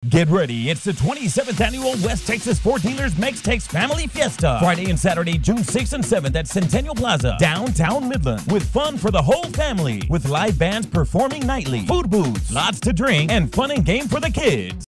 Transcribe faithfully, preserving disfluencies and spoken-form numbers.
Get ready, it's the twenty-seventh Annual West Texas Ford Dealers Mextex Family Fiesta. Friday and Saturday, June sixth and seventh at Centennial Plaza, downtown Midland. With fun for the whole family. With live bands performing nightly, food booths, lots to drink, and fun and game for the kids.